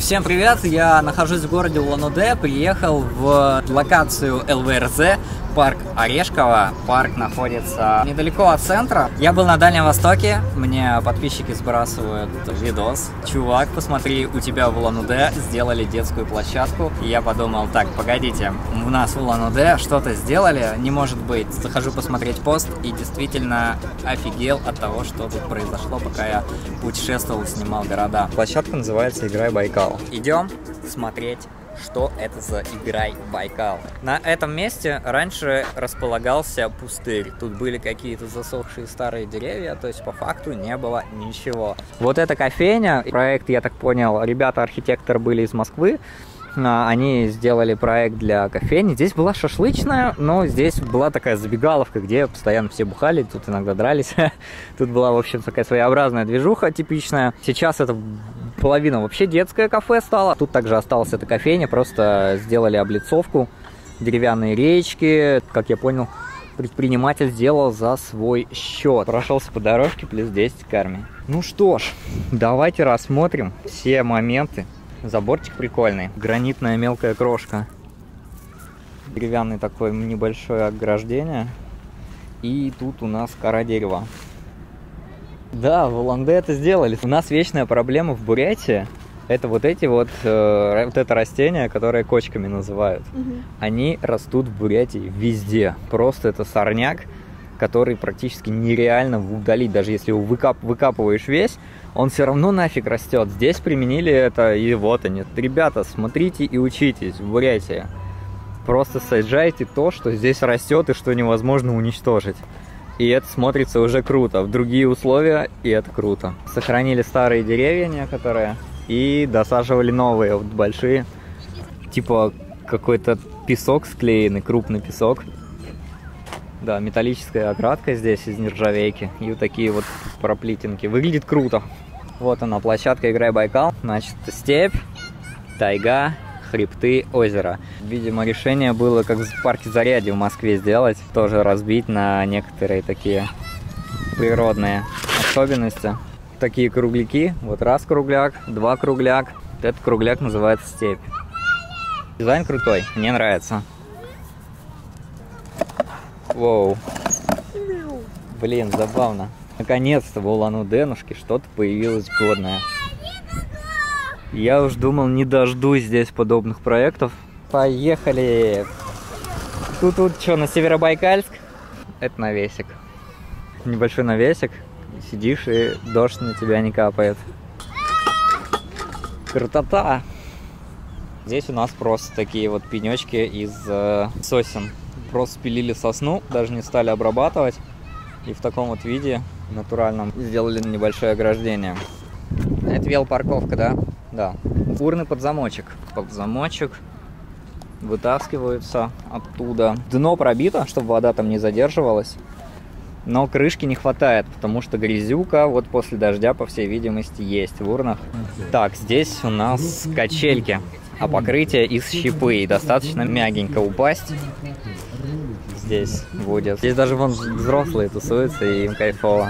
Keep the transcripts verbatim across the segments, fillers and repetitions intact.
Всем привет! Я нахожусь в городе Улан-Удэ, приехал в локацию эл вэ эр зэ, парк Орешково. Парк находится недалеко от центра. Я был на Дальнем Востоке, мне подписчики сбрасывают видос. Чувак, посмотри, у тебя в Улан-Удэ сделали детскую площадку. И я подумал, так, погодите, у нас в Улан-Удэ что-то сделали, не может быть. Захожу посмотреть пост и действительно офигел от того, что тут произошло, пока я путешествовал, снимал города. Площадка называется «Играй Байкал». Идем смотреть, что это за «Играй Байкал». На этом месте раньше располагался пустырь. Тут были какие-то засохшие старые деревья, то есть по факту не было ничего. Вот эта кофейня, проект, я так понял, ребята-архитекторы были из Москвы. Они сделали проект для кофейни. Здесь была шашлычная, но здесь была такая забегаловка, где постоянно все бухали, тут иногда дрались. Тут была, в общем, такая своеобразная движуха типичная. Сейчас это половина вообще детское кафе стало. Тут также осталась эта кофейня, просто сделали облицовку, деревянные речки. Как я понял, предприниматель сделал за свой счет. Прошелся по дорожке, плюс десять к армии. Ну что ж, давайте рассмотрим все моменты. Заборчик прикольный, гранитная мелкая крошка, деревянный такое небольшое ограждение, и тут у нас кора дерева. Да, в Улан-Удэ это сделали. У нас вечная проблема в Бурятии — это вот эти вот, э, вот это растение, которое кочками называют. Угу. Они растут в Бурятии везде. Просто это сорняк, который практически нереально удалить. Даже если его выкап выкапываешь весь, он все равно нафиг растет. Здесь применили это, и вот они. Ребята, смотрите и учитесь в Бурятии. Просто сажайте то, что здесь растет и что невозможно уничтожить. И это смотрится уже круто. В другие условия, и это круто. Сохранили старые деревья некоторые и досаживали новые, вот большие. Типа какой-то песок склеенный, крупный песок. Да, металлическая оградка здесь из нержавейки. И вот такие вот проплитинки. Выглядит круто. Вот она, площадка «Играй Байкал». Значит, степь, тайга, хребты, озеро. Видимо, решение было, как в парке Зарядье в Москве сделать. Тоже разбить на некоторые такие природные особенности. Такие кругляки. Вот раз кругляк, два кругляк. Вот этот кругляк называется степь. Дизайн крутой, мне нравится. Воу. Блин, забавно. Наконец-то в Улан-Удэнушке что-то появилось годное. Я уж думал, не дождусь здесь подобных проектов. Поехали! Тут, тут что, на Северобайкальск? Это навесик. Небольшой навесик. Сидишь, и дождь на тебя не капает. Крутота! Здесь у нас просто такие вот пенечки из э, сосен. Просто спилили сосну, даже не стали обрабатывать. И в таком вот виде натуральном сделали небольшое ограждение. Это велопарковка, да? Да. Урны под замочек. Под замочек вытаскиваются оттуда. Дно пробито, чтобы вода там не задерживалась. Но крышки не хватает, потому что грязюка вот после дождя, по всей видимости, есть в урнах. Так, здесь у нас качельки. А покрытие из щепы. И достаточно мягенько упасть. Здесь будет. Здесь даже вон взрослые тусуются, и им кайфово.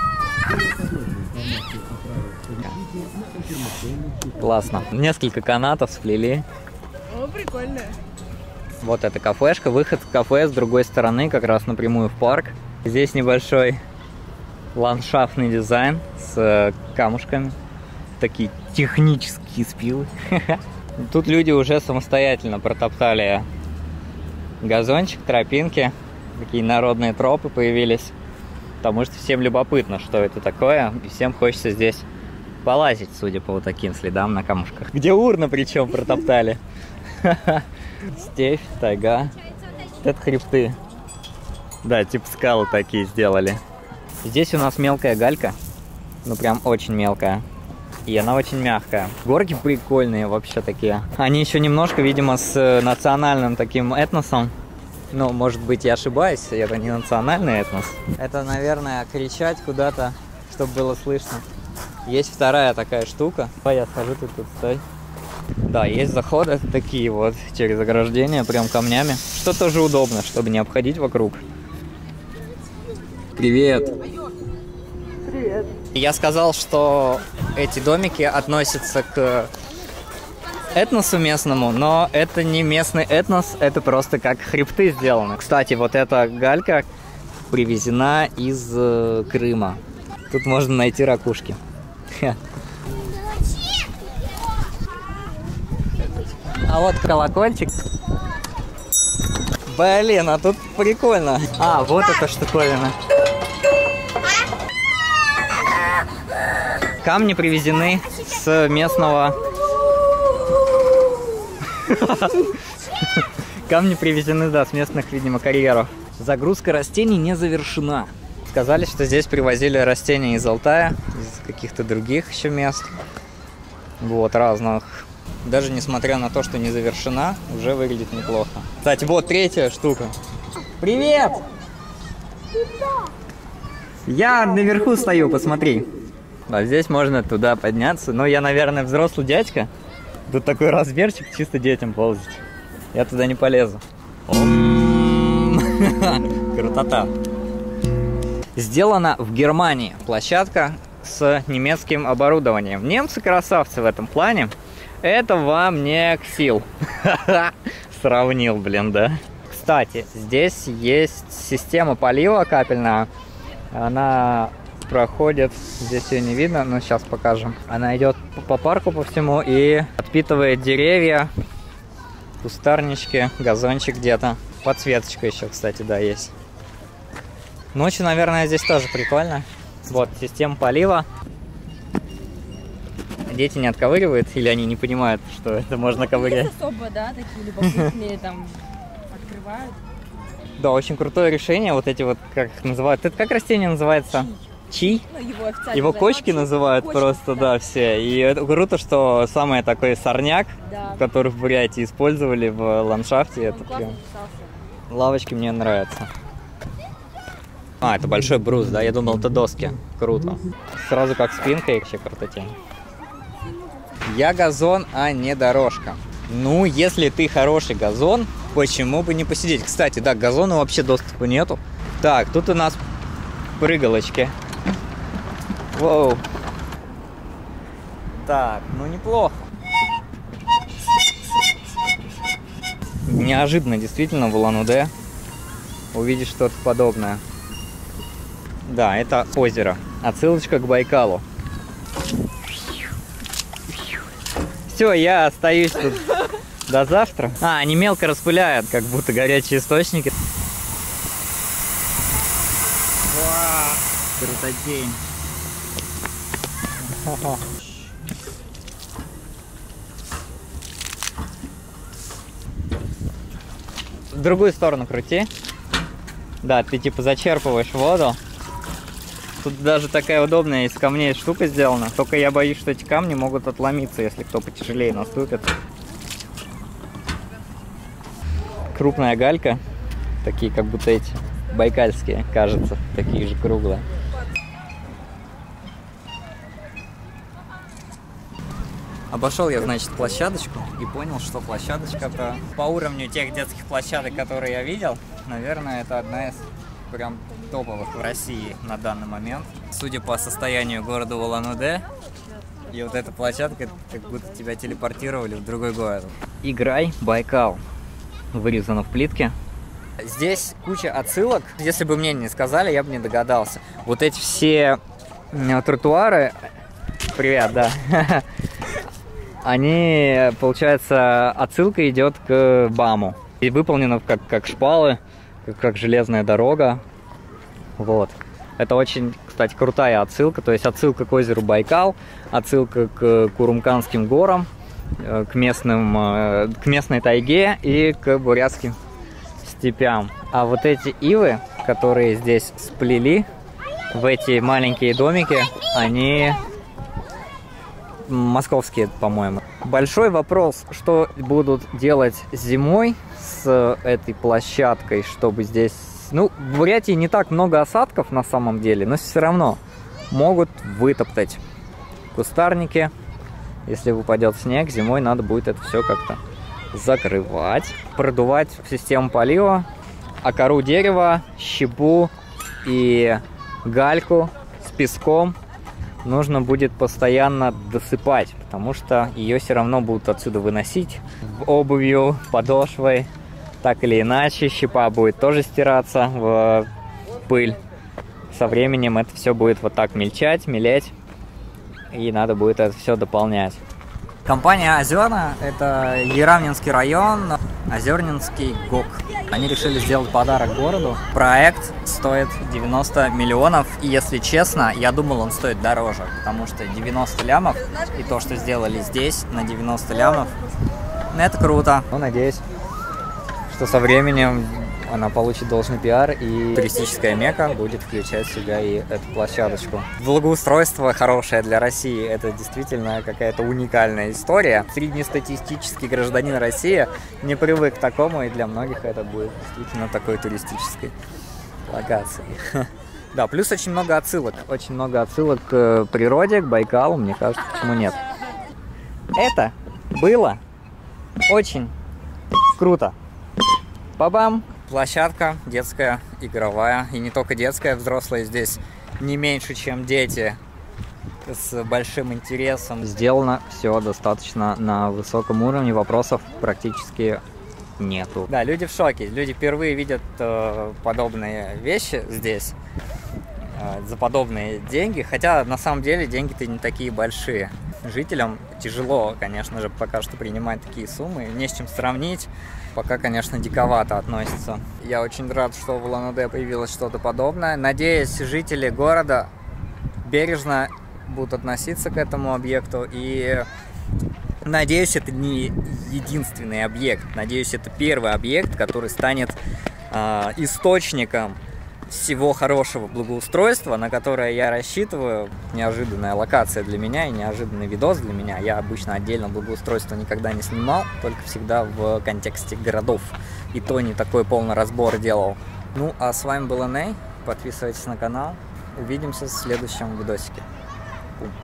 Классно. Несколько канатов сплели. О, прикольно. Вот эта кафешка. Выход в кафе с другой стороны, как раз напрямую в парк. Здесь небольшой ландшафтный дизайн с камушками. Такие технические спилы. Тут люди уже самостоятельно протоптали газончик, тропинки, такие народные тропы появились, потому что всем любопытно, что это такое, и всем хочется здесь полазить, судя по вот таким следам на камушках. Где урна причем протоптали. Степь, тайга, это хребты. Да, типа скалы такие сделали. Здесь у нас мелкая галька, ну прям очень мелкая. И она очень мягкая. Горки прикольные вообще такие. Они еще немножко, видимо, с национальным таким этносом. Ну, может быть, я ошибаюсь, это не национальный этнос. Это, наверное, кричать куда-то, чтобы было слышно. Есть вторая такая штука. Ой, я схожу, ты тут стой. Да, есть заходы такие вот через ограждение, прям камнями. Что тоже удобно, чтобы не обходить вокруг. Привет! Привет! Я сказал, что эти домики относятся к этносу местному, но это не местный этнос, это просто как хребты сделаны. Кстати, вот эта галька привезена из э, Крыма. Тут можно найти ракушки. А вот колокольчик. Блин, а тут прикольно. А, вот эта штуковина. Камни привезены с местного... Камни привезены, да, с местных, видимо, карьеров. Загрузка растений не завершена. Сказали, что здесь привозили растения из Алтая, из каких-то других еще мест. Вот, разных. Даже несмотря на то, что не завершена, уже выглядит неплохо. Кстати, вот третья штука. Привет! Я наверху стою, посмотри. А здесь можно туда подняться. Но я, наверное, взрослый дядька. Тут такой размерчик, чисто детям ползать. Я туда не полезу. Крутота. Сделана в Германии площадка с немецким оборудованием. Немцы красавцы в этом плане. Это вам не Ксил. Сравнил, блин, да. Кстати, здесь есть система полива капельная. Она проходит, здесь ее не видно, но сейчас покажем. Она идет по парку по всему и подпитывает деревья, кустарнички, газончик где-то. Подсветочка еще, кстати, да, есть. Ночью, наверное, здесь тоже прикольно. Вот, система полива. Дети не отковыривают, или они не понимают, что это можно ковырять? Особо, да, такие любопытные там открывают. Да, очень крутое решение. Вот эти вот, как их называют, это как растение называется? Чи? Ну, его его кочки называют кочки, просто, да. да, все. И это круто, что самый такой сорняк, да, который в Бурятии использовали в ландшафте. Это прям... Лавочки мне нравятся. А, это большой брус, да? Я думал, это доски. Круто. Сразу как спинка, и вообще крутотень. Я газон, а не дорожка. Ну, если ты хороший газон, почему бы не посидеть? Кстати, да, к газону вообще доступа нету. Так, тут у нас прыгалочки. Воу. Так, ну неплохо. Неожиданно, действительно, в Улан-Удэ увидеть что-то подобное. Да, это озеро. Отсылочка к Байкалу. Все, я остаюсь тут до завтра. А, они мелко распыляют, как будто горячие источники. Вау, крутотень. В другую сторону крути. Да, ты типа зачерпываешь воду. Тут даже такая удобная из камней штука сделана. Только я боюсь, что эти камни могут отломиться, если кто потяжелее наступит. Крупная галька. Такие, как будто эти байкальские, кажется. Такие же круглые. Обошел я, значит, площадочку и понял, что площадочка-то по уровню тех детских площадок, которые я видел, наверное, это одна из прям топовых в России на данный момент. Судя по состоянию города Улан-Удэ, и вот эта площадка, как будто тебя телепортировали в другой город. Играй, Байкал. Вырезано в плитке. Здесь куча отсылок. Если бы мне не сказали, я бы не догадался. Вот эти все тротуары... Привет, да. Они, получается, отсылка идет к БАМу. И выполнена как, как шпалы, как, как железная дорога. Вот. Это очень, кстати, крутая отсылка. То есть отсылка к озеру Байкал, отсылка к Курумканским горам, к, местным, к местной тайге и к бурятским степям. А вот эти ивы, которые здесь сплели в эти маленькие домики, они... московские, по-моему. Большой вопрос, что будут делать зимой с этой площадкой, чтобы здесь... Ну, в Бурятии не так много осадков на самом деле, но все равно могут вытоптать кустарники. Если выпадет снег, зимой надо будет это все как-то закрывать. Продувать систему полива, а кору дерева, щепу и гальку с песком нужно будет постоянно досыпать, потому что ее все равно будут отсюда выносить обувью, подошвой. Так или иначе, щепа будет тоже стираться в пыль. Со временем это все будет вот так мельчать, мелеть, и надо будет это все дополнять. Компания Озерна — это Еравнинский район, Озернинский ГОК. Они решили сделать подарок городу. Проект стоит девяносто миллионов, и если честно, я думал, он стоит дороже, потому что девяносто лямов, и то, что сделали здесь на девяносто лямов, это круто. Ну, надеюсь, что со временем она получит должный пиар, и туристическая мекка будет включать в себя и эту площадочку. Благоустройство хорошее для России — это действительно какая-то уникальная история. Среднестатистический гражданин России не привык к такому, и для многих это будет действительно такой туристической локацией. Да, плюс очень много отсылок. Очень много отсылок к природе, к Байкалу, мне кажется, почему нет. Это было очень круто. Ба-бам! Площадка детская, игровая, и не только детская, взрослые здесь не меньше, чем дети, с большим интересом. Сделано все достаточно на высоком уровне, вопросов практически нету. Да, люди в шоке, люди впервые видят э, подобные вещи здесь, э, за подобные деньги, хотя на самом деле деньги-то не такие большие. Жителям тяжело, конечно же, пока что принимать такие суммы, не с чем сравнить. Пока, конечно, диковато относится. Я очень рад, что в Улан-Удэ появилось что-то подобное. Надеюсь, жители города бережно будут относиться к этому объекту. И надеюсь, это не единственный объект. Надеюсь, это первый объект, который станет э, источником всего хорошего благоустройства, на которое я рассчитываю. Неожиданная локация для меня и неожиданный видос для меня. Я обычно отдельно благоустройство никогда не снимал, только всегда в контексте городов. И то не такой полный разбор делал. Ну, а с вами был Эней. Подписывайтесь на канал. Увидимся в следующем видосике.